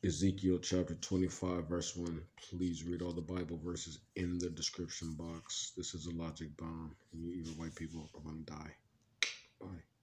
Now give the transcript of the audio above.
Ezekiel chapter 25, verse 1. Please read all the Bible verses in the description box. This is a logic bomb, and you even white people are going to die. Bye.